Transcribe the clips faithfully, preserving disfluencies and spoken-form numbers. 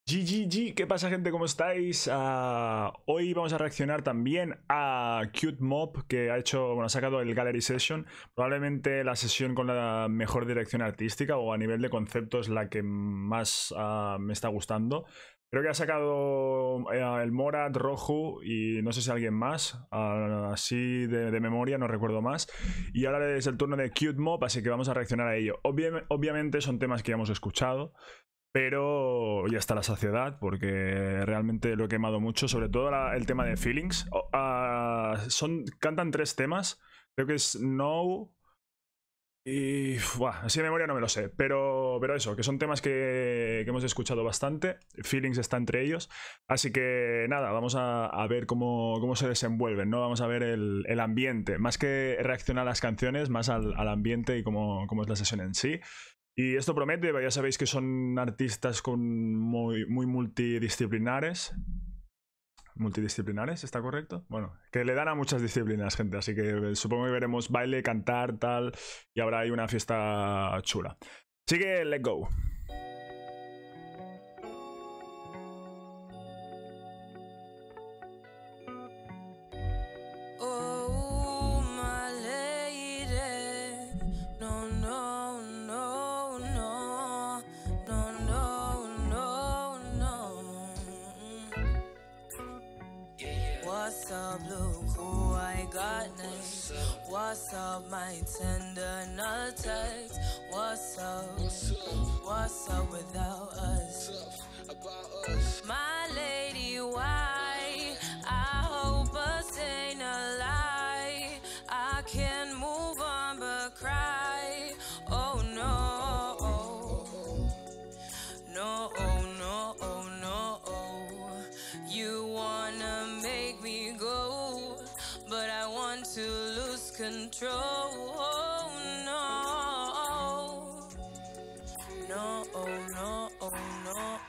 G G G, ¿qué pasa, gente? ¿Cómo estáis? Uh, hoy vamos a reaccionar también a Cute Mob, que ha hecho, bueno, ha sacado el Gallery Session. Probablemente la sesión con la mejor dirección artística o a nivel de concepto es la que más uh, me está gustando. Creo que ha sacado uh, el Morat, Roju y no sé si alguien más, uh, así de, de memoria, no recuerdo más. Y ahora es el turno de Cute Mob, así que vamos a reaccionar a ello. Obvi- obviamente son temas que ya hemos escuchado, pero ya está la saciedad, porque realmente lo he quemado mucho, sobre todo la, el tema de Feelings. Oh, uh, son, cantan tres temas, creo que es No y... Buah, así de memoria no me lo sé, pero, pero eso, que son temas que, que hemos escuchado bastante. Feelings está entre ellos, así que nada, vamos a, a ver cómo, cómo se desenvuelven, ¿no? Vamos a ver el, el ambiente, más que reaccionar a las canciones, más al, al ambiente y cómo, cómo es la sesión en sí. Y esto promete, ya sabéis que son artistas con muy, muy multidisciplinares. ¿Multidisciplinares? ¿Está correcto? Bueno, que le dan a muchas disciplinas, gente, así que supongo que veremos baile, cantar, tal, y habrá ahí una fiesta chula. Así que, let's go. What's up, look who I got next. What's up, my tender nutters? What's up? What's up without us? My lady, why? I hope us ain't a lie. I can't move on but cry. Oh no. No, no, no. You wanna make me go, but I want to lose control. Oh, no. No, no, no.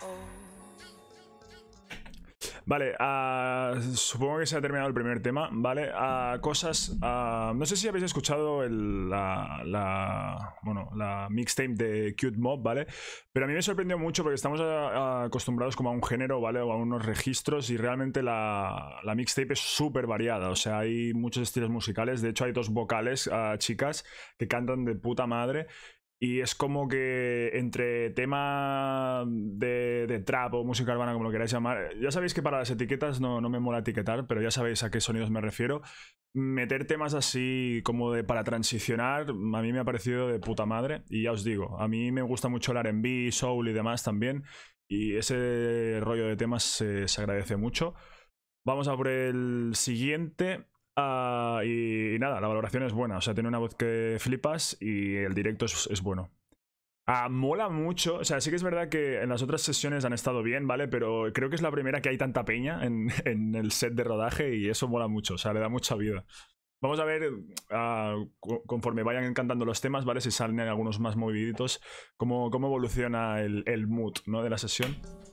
Vale, uh, supongo que se ha terminado el primer tema, ¿vale? Uh, cosas... Uh, no sé si habéis escuchado el, la, la, bueno, la mixtape de Cute Mob, ¿vale? Pero a mí me sorprendió mucho porque estamos a, a acostumbrados como a un género, ¿vale? O a unos registros, y realmente la, la mixtape es súper variada. O sea, hay muchos estilos musicales. De hecho, hay dos vocales, uh, chicas, que cantan de puta madre. Y es como que entre tema de, de trap o música urbana, como lo queráis llamar, ya sabéis que para las etiquetas no, no me mola etiquetar, pero ya sabéis a qué sonidos me refiero. Meter temas así como de para transicionar, a mí me ha parecido de puta madre. Y ya os digo, a mí me gusta mucho el R and B, soul y demás también. Y ese rollo de temas se, se agradece mucho. Vamos a por el siguiente. Uh, y, y nada, la valoración es buena, o sea, tiene una voz que flipas y el directo es, es bueno. Uh, mola mucho, o sea, sí que es verdad que en las otras sesiones han estado bien, ¿vale? Pero creo que es la primera que hay tanta peña en, en el set de rodaje y eso mola mucho, o sea, le da mucha vida. Vamos a ver, uh, conforme vayan cantando los temas, ¿vale? Si salen algunos más moviditos, cómo, cómo evoluciona el, el mood, ¿no? De la sesión.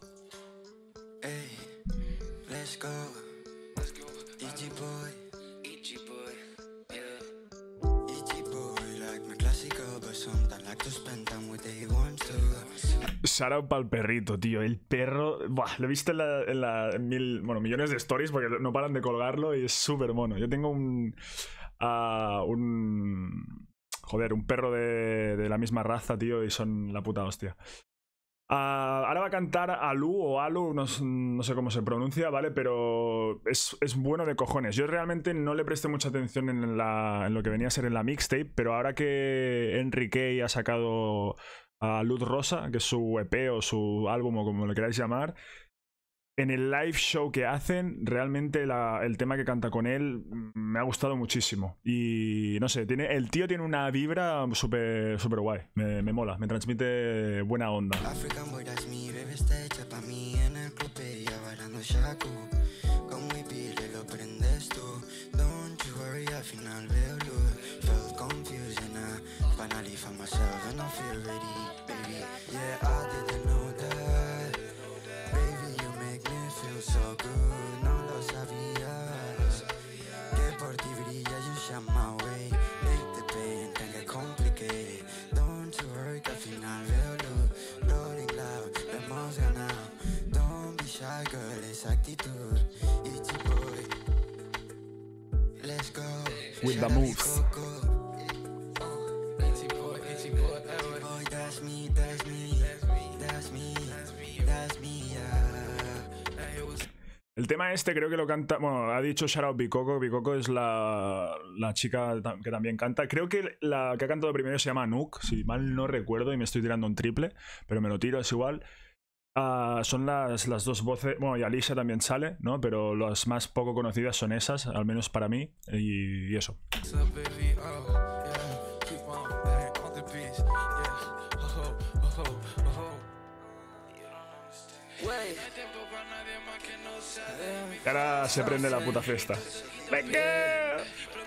Hey, let's go. Itchy boy. Itchy boy, yeah. Itchy boy, like my classical, but sometimes like to spend time with they want to. Shout para el perrito, tío. El perro... Buah, lo he visto en, la, en, la, en mil... Bueno, millones de stories porque no paran de colgarlo y es súper mono. Yo tengo un... Uh, un... Joder, un perro de, de la misma raza, tío, y son la puta hostia. Uh, ahora va a cantar Alu o Alu, no, no sé cómo se pronuncia, ¿vale? Pero es, es bueno de cojones. Yo realmente no le presté mucha atención en, la, en lo que venía a ser en la mixtape, pero ahora que Enrique ha sacado a Luz Rosa, que es su E P o su álbum o como lo queráis llamar, en el live show que hacen, realmente la, el tema que canta con él me ha gustado muchísimo. Y no sé, tiene, el tío tiene una vibra súper súper guay. Me, me mola, me transmite buena onda. African boy, that's me, bebé, está hecha pa' mí en el club, ella bailando shaku. Con mi pile lo prendes tú. Don't you worry, al final veo luz. Felt confused and I finally found myself and I feel ready, baby. Yeah, I didn't know that. Baby, you make me feel so good. No lo sabías. Que por ti brilla, you shine my way. Make the pain, can get complicated. Don't you worry, que al final veo luz. Rolling loud, hemos ganado. Don't shy girl, esa actitud. Itchy boy, let's go. With the moves. Itchy boy, itchy boy, boy, that's me, that's me, that's me, that's me, yeah. El tema este creo que lo canta, bueno, ha dicho shout out Bikoko. Bikoko es la, la chica que también canta. Creo que la que ha cantado primero se llama Nook, si mal no recuerdo, y me estoy tirando un triple, pero me lo tiro, es igual. Uh, son las, las dos voces, bueno, y Alicia también sale, ¿no? Pero las más poco conocidas son esas, al menos para mí, y, y eso. Y ahora se prende la puta fiesta. ¡Venga!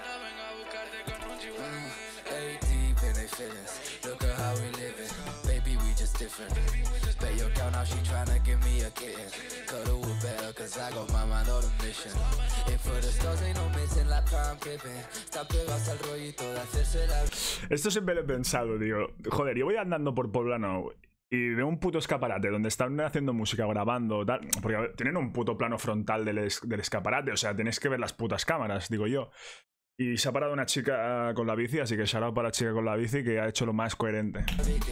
Esto siempre lo he pensado, tío. Joder, yo voy andando por Poblano y veo un puto escaparate donde están haciendo música, grabando, tal. Porque a ver, tienen un puto plano frontal del, es del escaparate. O sea, tenéis que ver las putas cámaras, digo yo. Y se ha parado una chica con la bici, así que shout out para la chica con la bici que ha hecho lo más coherente.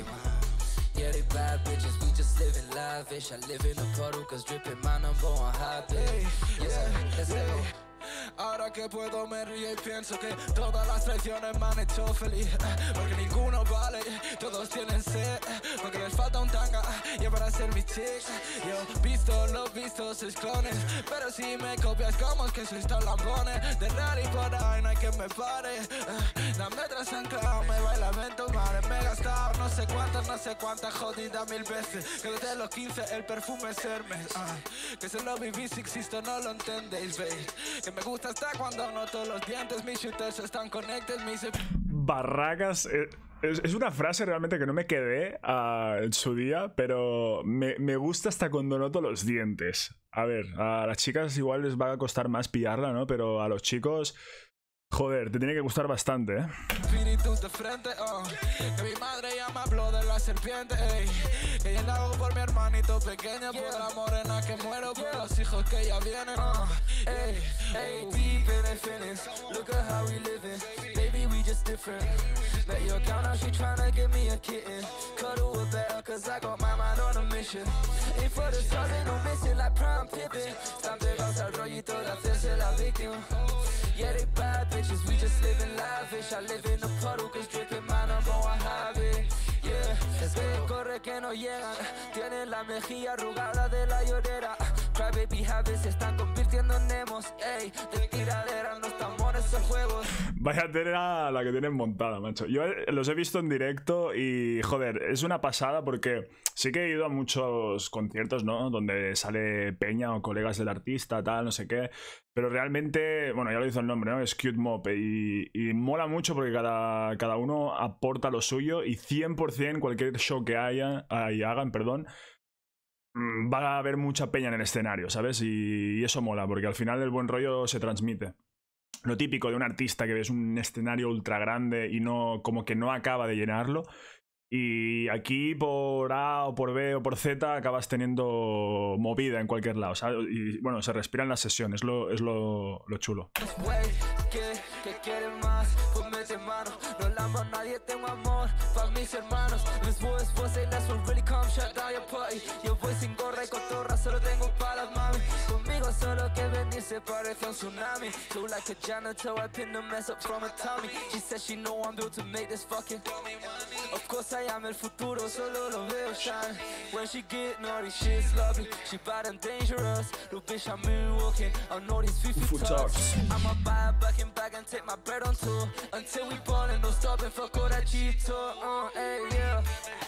Ahora que puedo me río y pienso que todas las traiciones me han hecho feliz, porque ninguno vale, todos tienen sed, porque les falta un tanga y para ser mi chick. Yo visto los vistos sois clones, pero si me copias como es que sois tan lambones. De real y por ahí no hay que me pare, dame tras anclado, me baila vento madre. Me he gastado no sé cuántas, no sé cuántas jodidas mil veces, que desde los quince el perfume es Hermes, uh, que se lo viví si existo no lo entendéis, babe. Que me gusta hasta cuando noto los dientes, mis shooters están conectados, mis... Barracas, eh, es, es una frase realmente que no me quedé uh, en su día, pero me, me gusta hasta cuando noto los dientes. A ver, a las chicas igual les va a costar más pillarla, ¿no? Pero a los chicos... Joder, te tiene que gustar bastante, ¿eh? Espíritus de frente, oh. Que mi madre ya me habló de la serpiente, ey. Que yo la hago por mi hermanito pequeño, por la morena que muero, por los hijos que ya vienen, oh. Ey, ey, deep in the feelings, look at how we living, baby we just different. Let your account now, she tryna give me a kitten. Cuddle with better, cause I got my mind on a mission. Ain't for the stars, ain't no missing like prime Pippin. Están pegados al rollito de hacerse la víctima. Yeah, they bad bitches, we just living lavish. I live in a puddle, cause dripping mine, I'm going habit. Yeah, es que corre que no llegan. Tienen la mejilla arrugada de la llorera. Crybaby habits se están convirtiendo en Nemos. Ey, de tiradera, los tambores son juegos. Vaya tela la que tienen montada, macho. Yo los he visto en directo y, joder, es una pasada porque sí que he ido a muchos conciertos, ¿no? Donde sale peña o colegas del artista, tal, no sé qué. Pero realmente, bueno, ya lo hizo el nombre, ¿no? Es Cute Mop. Y, y mola mucho porque cada, cada uno aporta lo suyo y cien por cien cualquier show que haya, y hagan, perdón, va a haber mucha peña en el escenario, ¿sabes? Y, y eso mola, porque al final el buen rollo se transmite. Lo típico de un artista que ves un escenario ultra grande y no, como que no acaba de llenarlo. Y aquí por A o por B o por Z acabas teniendo movida en cualquier lado, ¿sabes? Y bueno, se respira en las sesiones, es lo, es lo, lo chulo. Que quieren más, pues mete mano. No la amo a nadie, tengo amor para mis hermanos. Mis boys, boys, say let's really come shut down your party. Yo voy sin gorra y cotorra, solo tengo para las mami. Conmigo solo que venir se parece a un tsunami. So like a janitor, I pin the mess up from a Tommy. She said she know I'm built to make this fucking. Of course I am el futuro, solo lo veo shine. When she get naughty, she's lovely. She bad and dangerous. Little bitch, I'm moonwalking. I know these fifty talks. I'ma buy a back and back and take my bread on tour until we ballin', no stopping, fuck all that cheap talk, uh, hey, yeah.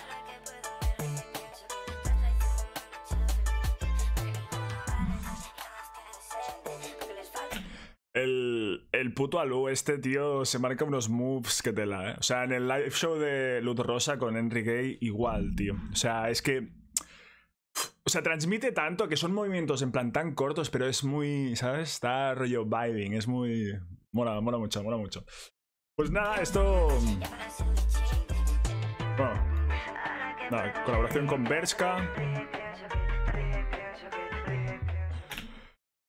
El, el puto Alu, este tío se marca unos moves que tela, ¿eh? O sea, en el live show de Luz Rosa con Henry Gay, igual, tío. O sea, es que... O sea, transmite tanto que son movimientos en plan tan cortos, pero es muy, ¿sabes? Está rollo vibing, es muy... Mola, mola mucho, mola mucho. Pues nada, esto... Bueno, nada, colaboración con Bershka.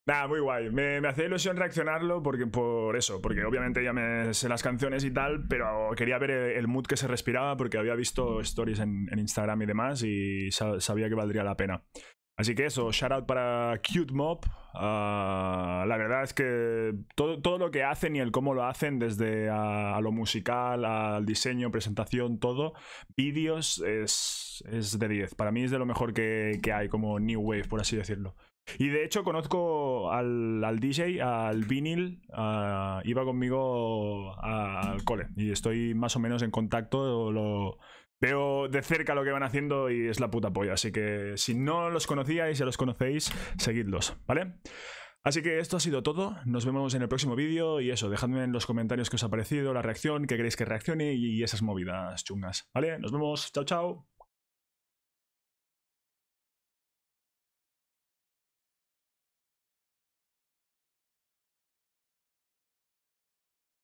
Nada, muy guay. Me, me hacía ilusión reaccionarlo porque, por eso, porque obviamente ya me sé las canciones y tal, pero quería ver el, el mood que se respiraba porque había visto stories en, en Instagram y demás y sa sabía que valdría la pena. Así que eso, shout out para Cute Mob. Uh, la verdad es que todo, todo lo que hacen y el cómo lo hacen, desde a, a lo musical, al diseño, presentación, todo, vídeos, es, es de diez. Para mí es de lo mejor que, que hay, como New Wave, por así decirlo. Y de hecho conozco al, al D J, al Vinyl, uh, iba conmigo a, al cole y estoy más o menos en contacto, lo... Veo de cerca lo que van haciendo y es la puta polla. Así que si no los conocíais, ya los conocéis, seguidlos, ¿vale? Así que esto ha sido todo. Nos vemos en el próximo vídeo. Y eso, dejadme en los comentarios qué os ha parecido, la reacción, qué queréis que reaccione y esas movidas chungas, ¿vale? Nos vemos. Chao, chao.